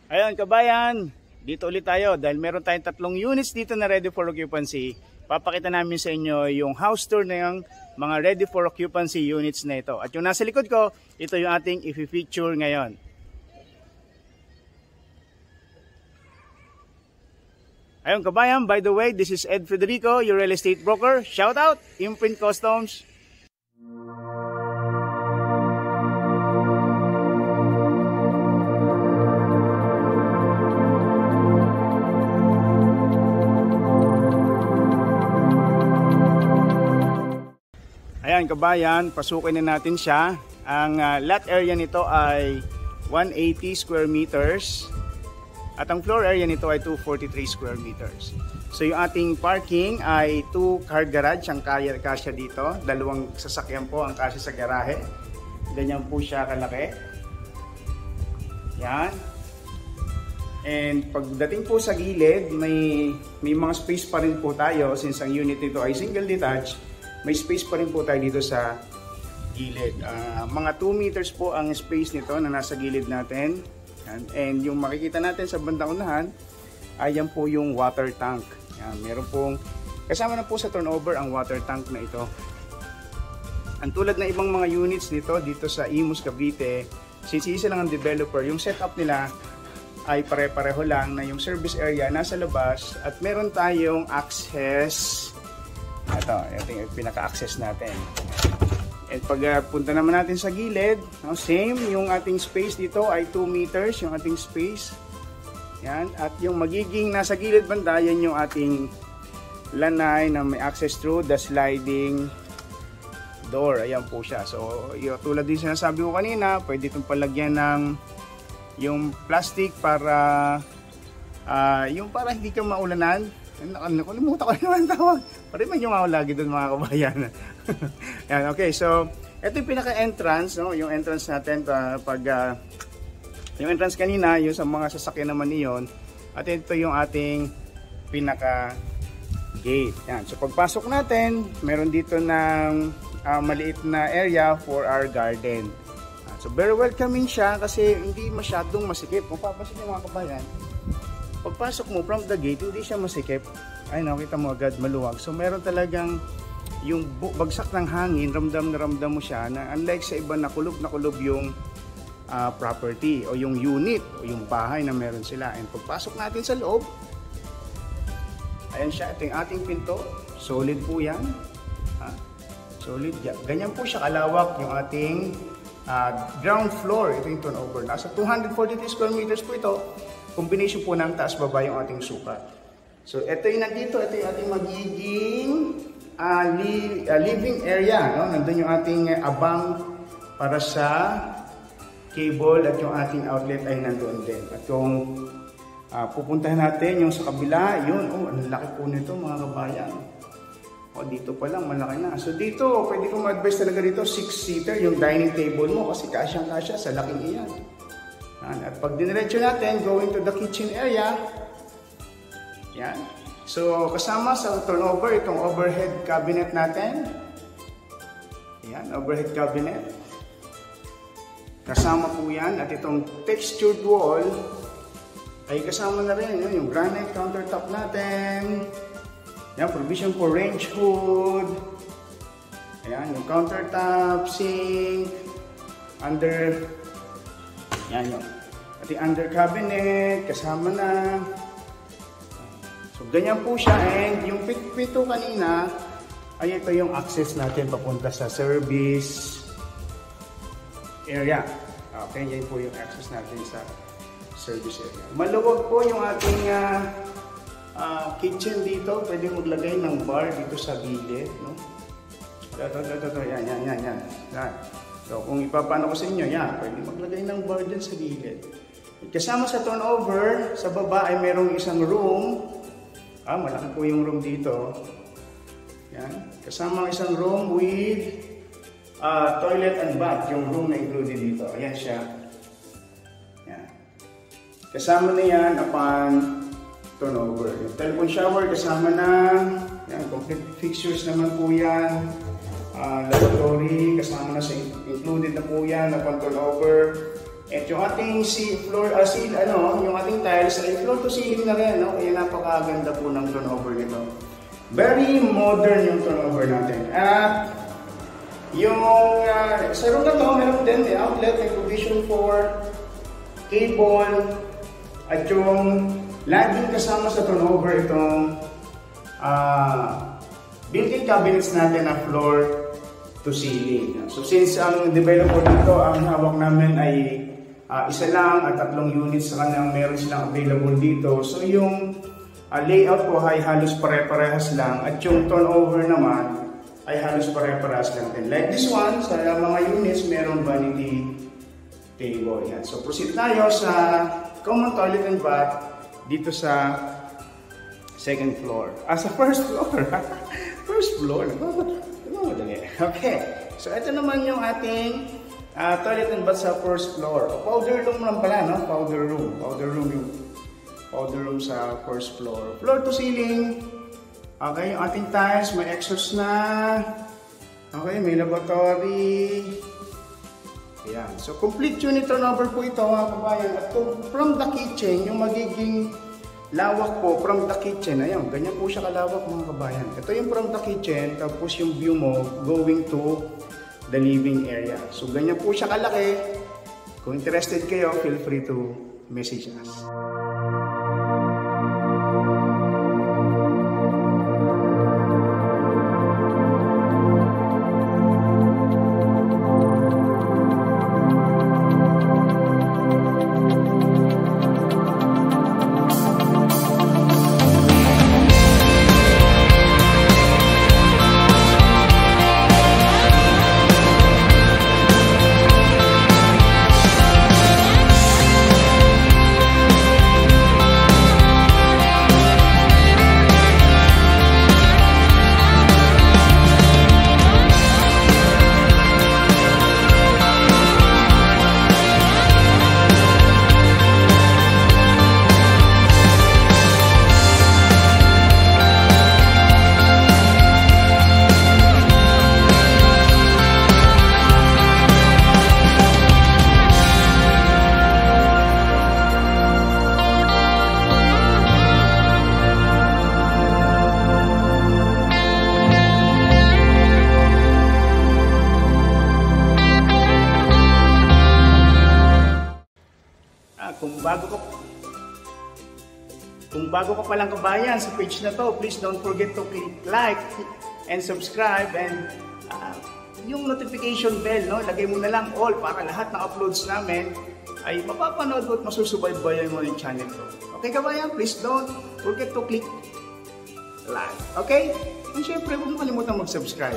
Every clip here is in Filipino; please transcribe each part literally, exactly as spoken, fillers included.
Ayun kabayan, dito ulit tayo dahil meron tayong tatlong units dito na ready for occupancy. Papakita namin sa inyo yung house tour na yung mga ready for occupancy units na ito. At yung nasa likod ko, ito yung ating i-feature ngayon. Ayun kabayan, by the way, this is Ed Federico, your real estate broker. Shout out, Imprint Customs. Ayan kabayan, pasukin na natin siya. Ang uh, lot area nito ay one hundred eighty square meters. At ang floor area nito ay two hundred forty-three square meters. So yung ating parking ay two car garage ang kaya kasya dito. Dalawang sasakyan po ang kasya sa garahe. Ganyan po siya kalaki. Yan. And pagdating po sa gilid, may, may mga space pa rin po tayo since ang unit nito ay single detached. May space pa rin po tayo dito sa gilid. Uh, mga two meters po ang space nito na nasa gilid natin. And, and yung makikita natin sa bandang unahan, ayan po yung water tank. Yan, meron pong, kasama na po sa turnover ang water tank na ito. Ang tulad na ibang mga units nito dito sa Imus, Cavite, since isa lang ang developer, yung setup nila ay pare-pareho lang na yung service area nasa labas at meron tayong access. Ito, ito yung pinaka-access natin. At pag uh, punta naman natin sa gilid, no, same, yung ating space dito ay two meters, yung ating space. Yan, at yung magiging nasa gilid banda, yan yung ating lanay na may access through the sliding door. Ayan po siya. So, yung, tulad din sinasabi ko kanina, pwede itong palagyan ng yung plastic para, uh, yung para hindi ka maulanan. Nakalimutan ko naman tawag. Pari man yung ako lagi doon mga kabayan. Yan, okay, so ito yung pinaka-entrance, no? Yung entrance natin uh, pag uh, yung entrance kanina, yung sa mga sasakyan naman iyon. At ito yung ating pinaka-gate. Yan, so pagpasok natin, meron dito ng uh, maliit na area for our garden. Uh, so very welcoming siya kasi hindi masyadong masikip. Kung papasin yung mga kabayan, pagpasok mo from the gate, hindi siya masikip. Ay, nakita mo agad maluwag. So, meron talagang yung bagsak ng hangin, ramdam na ramdam mo siya na unlike sa iba na kulob na kulob yung uh, property o yung unit o yung bahay na meron sila. And pagpasok natin sa loob, ayan siya, ito yung ating pinto. Solid po yan. Ha? Solid yan. Ganyan po siya kalawak yung ating uh, ground floor. Ito yung turnover. Nasa two hundred forty-three square meters po ito. Combination po ng taas-baba yung ating sukat. So, ito yung nandito. Ito yung ating magiging uh, li uh, living area. No? Nandun yung ating uh, abang para sa cable at yung ating outlet ay nandoon din. At kung uh, pupuntahan natin yung sa kabila, yun, oh, ang laki po nito mga kabayan. O, dito pa lang, malaki na. So, dito, pwede kong advise talaga dito, six-seater, yung dining table mo kasi kasyang-kasya sa laking iyan. At pag diniretso natin, going to the kitchen area. Yan. So, kasama sa turnover, itong overhead cabinet natin. Yan, overhead cabinet. Kasama po yan. At itong textured wall, ay kasama na rin yun, yung granite countertop natin. Yan, provision for range hood. Ayan, yung countertop, sink, under... Yan yun. At yung under cabinet, kasama na. So, ganyan po siya. And yung pito kanina, ay ito yung access natin papunta sa service area. Okay, yan po yung access natin sa service area. Maluwag po yung ating uh, uh, kitchen dito. Pwede maglagay ng bar dito sa gilid. No? Ito, ito, ito, ito. Yan, yan, yan, yan. Yan. So, kung ipapano ko sa inyo, yan, pwede maglagay ng bar dyan sa gilid. Kasama sa turnover, sa baba ay merong isang room. Ah, malaki po yung room dito. Yan. Kasama ang isang room with uh, toilet and bath. Yung room na included dito. Ayan siya. Yan. Kasama na yan upon turnover. Yung telephone shower, kasama na. Yan, complete fixtures naman po yan. Uh, lavatory, kasama na sa included na po yan upon turnover. At yung ating si floor, uh, si, ano, yung ating tiles ay floor to ceiling na rin, no? Kaya napakaganda po ng turnover nito. Very modern yung turnover natin. At yung uh, sa room na to, meron din may outlet, may provision for cable, at yung laging kasama sa turnover itong uh, built-in cabinets natin na floor to ceiling. So since ang developer dito, ang hawak namin ay Uh, isa lang at tatlong units sa kanyang meron silang available dito. So yung uh, layout po ay halos pare-parehas lang at yung turnover naman ay halos pare-parehas lang din. Like this one, sa mga units meron vanity table. Yan. So proceed tayo sa common toilet and bath dito sa second floor. Ah, sa first floor. First floor. Okay. So ito naman yung ating Uh, toilet and bath sa first floor. O, powder room lang pala, no? Powder room. Powder room yung powder room sa first floor. Floor to ceiling. Okay, yung ating tiles, may exhaust na. Okay, may lavatory. Ayan. So, complete unit turnover po ito, mga kabayan. At from the kitchen, yung magiging lawak po from the kitchen. Ayan, ganyan po siya kalawak, mga kabayan. Ito yung from the kitchen, tapos yung view mo going to the living area. So, ganyan po siya kalaki. Kung interested kayo, feel free to message us. Kung bago ka Kung bago ka palang kabayan sa page na to, please don't forget to click like and subscribe and uh, yung notification bell, no? Lagay mo na lang all para lahat ng uploads namin ay mapapanood mo at masusubaybayan mo yung channel ko. Okay kabayan, please don't forget to click like. Okay? And syempre, huwag mo kalimutan mag-subscribe.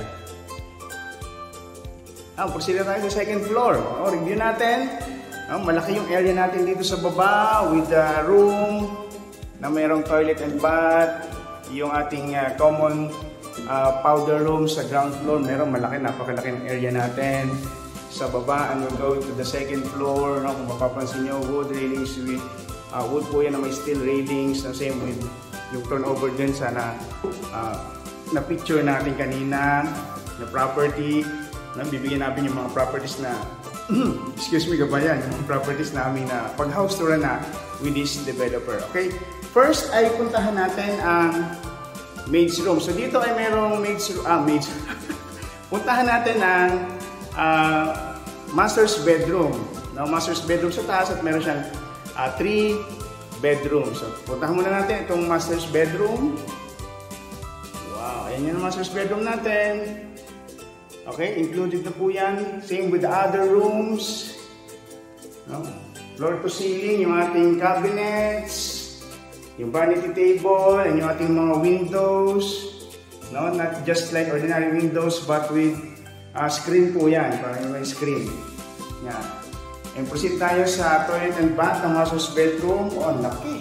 Ah, proceed tayo sa second floor. O, review natin. Ah, malaki yung area natin dito sa baba with the room na mayroong toilet and bath. Yung ating uh, common uh, powder room sa ground floor. Meron malaki, napakalaki ng area natin. Sa baba, and we'll go to the second floor. No? Kung mapapansin nyo, wood railings with uh, wood po yan na may steel railings. Na same with yung turnover din sa na, uh, na picture natin kanina na property. Na bibigyan natin yung mga properties na excuse me kabayan, yung properties namin na pag-house tour na with this developer. Okay? First ay puntahan natin ang maid's room. So dito ay merong maid's room, ah, maid's puntahan natin ang uh, master's bedroom. No, master's bedroom sa taas at meron siyang uh, three bedrooms. So puntahan muna natin itong master's bedroom. Wow, ayan yung master's bedroom natin. Okay, included na po yan. Same with the other rooms. No? Floor to ceiling, yung ating cabinets, yung vanity table, and yung ating mga windows. No? Not just like ordinary windows, but with uh, screen po yan. Parang may screen. Yan. And proceed tayo sa toilet and bath ng master's bedroom. Oh, ang laki.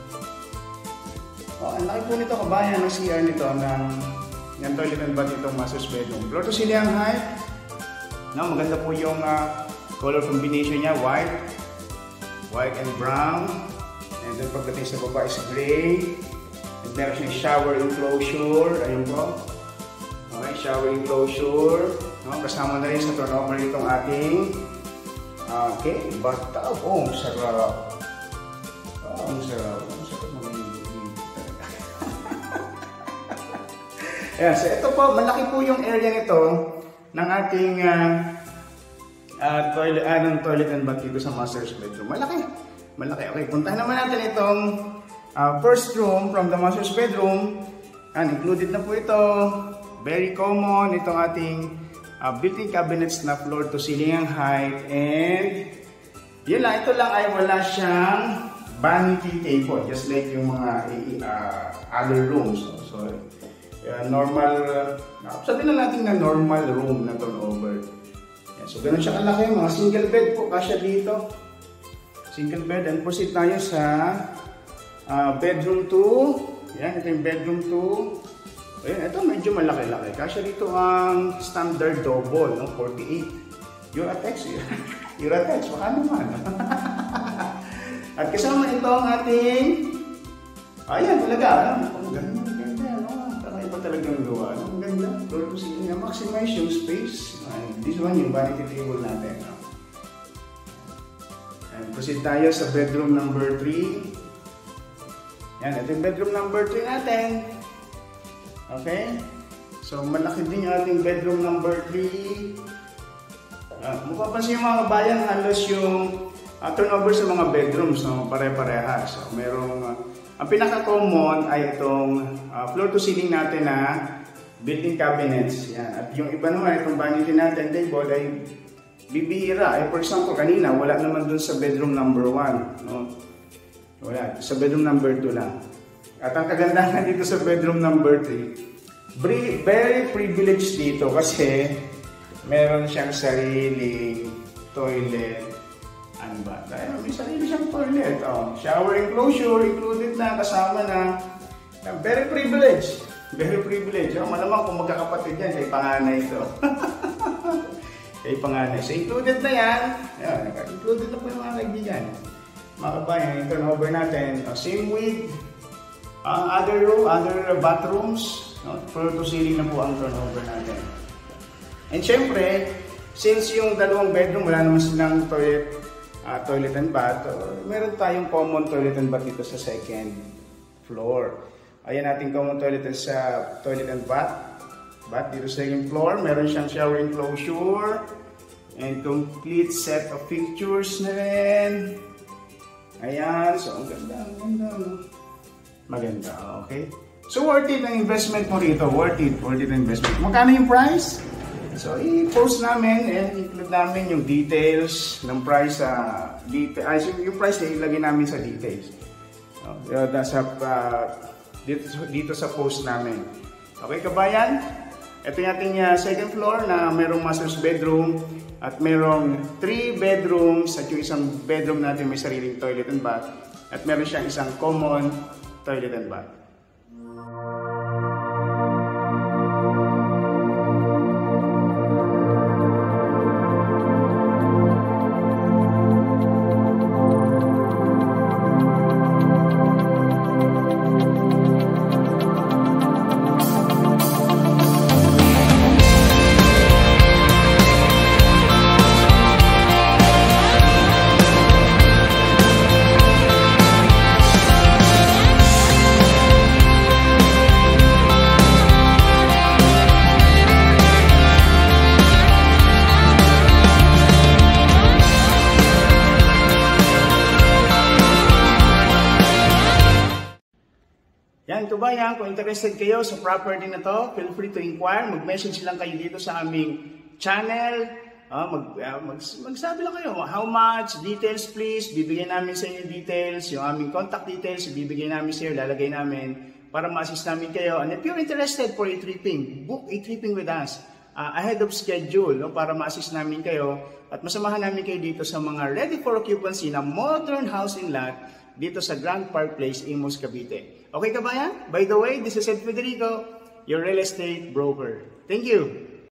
Oh, ang laki po nito kabayan ng C R nito ng yung toilet and bath itong master's bedroom. Floor to ceiling height. No, maganda po yung uh, color combination niya, white, white and brown. And then pagdating sa baba is gray. And meron siyang shower enclosure. Ayun po. Okay, shower enclosure. No, kasama na rin sa turnover itong ating Okay, bathtub. Oh, ang sarap. Oh, ang sarap. Ang sarap naman yung talaga. Ayan, so ito po, malaki po yung area nito ng ating uh, uh, toilet, uh, ng toilet and bath dito sa master's bedroom. Malaki. Malaki. Okay, puntahan naman natin itong uh, first room from the master's bedroom. And included na po ito. Very common itong ating uh, built-in cabinets na floor to ceiling ang height. And yun lang, ito lang ay wala siyang vanity table. Just like yung mga uh, other rooms. So, so uh, normal, uh, sabihin na natin na normal room na turnover. Yeah, so ganun siya kalaki. Mga single bed po kasya dito. Single bed. And proceed tayo sa uh, bedroom two. Yan, ito yung bedroom two. Ayan, ito medyo malaki-laki. Kasya dito ang standard double, no? forty-eight. Uratex, Uratex, baka naman. At kasama ito ang ating, ayan talaga, ang ganda, ang ganda, no? Kakaiba talagang gawa, no? Ang ganda. Floor to ceiling, maximize yung space. And this one, yung vanity table natin. No? And proceed tayo sa bedroom number three. Yan, ito yung bedroom number three natin. Okay? So, malaki din yung ating bedroom number three. Uh, mapapansin yung mga kabayan, halos yung uh, turnover sa mga bedrooms, no? Pare-pareha. So, merong, uh, ang pinaka-common ay itong uh, floor to ceiling natin na built-in cabinets. Yan. At yung iba naman, itong vanity natin, table ay bibihira. Ay, for example, kanina, wala naman dun sa bedroom number one. No? Wala. Sa bedroom number two lang. At ang kagandahan dito sa bedroom number three, very privileged dito kasi meron siyang sariling toilet and bath. Ayun, may sarili siyang toilet. Oh, shower enclosure included na, kasama na. Very privileged. Very privileged. Oh, malamang kung magkakapatid yan, kay panganay ito. Kay panganay. So included na yan. Ayan, included na po yung mga kaibigan. Mga kabayan, yung turnover natin. Oh, same with ang uh, other room, other bathrooms, no? Floor to ceiling na po ang turnover natin. And syempre, since yung dalawang bedroom, wala naman silang toilet, uh, toilet and bath, uh, meron tayong common toilet and bath dito sa second floor. Ayan natin common toilet sa toilet and bath. Bath dito sa second floor, meron siyang shower enclosure and complete set of fixtures na rin. Ayan, so ang ganda, ang ganda, no? Maganda, okay? So, worth it ang investment mo rito. Worth it, worth it ang investment. Magkano yung price? So, i-post namin and include namin yung details ng price sa uh, detail. Ay, so yung price ay ilagay namin sa details. Uh, sa, uh, dito, dito sa post namin. Okay, kabayan? Ito yung ating uh, second floor na merong master's bedroom at merong three bedrooms at yung isang bedroom natin may sariling toilet and bath at meron siyang isang common toilet and bath. Yan, kabayan, kung interested kayo sa property na to, feel free to inquire. Mag-message lang kayo dito sa aming channel. Uh, mag, uh, mag, magsabi lang kayo, how much, details please, bibigyan namin sa inyo details, yung aming contact details, bibigyan namin sa inyo, lalagay namin para ma-assist namin kayo. And if you're interested for a tripping, book a tripping with us uh, ahead of schedule, no, para ma-assist namin kayo at masamahan namin kayo dito sa mga ready for occupancy na modern housing lot dito sa Grand Park Place, Imus, Cavite. Okay kabayan? By the way, this is Ed Federico, your real estate broker. Thank you!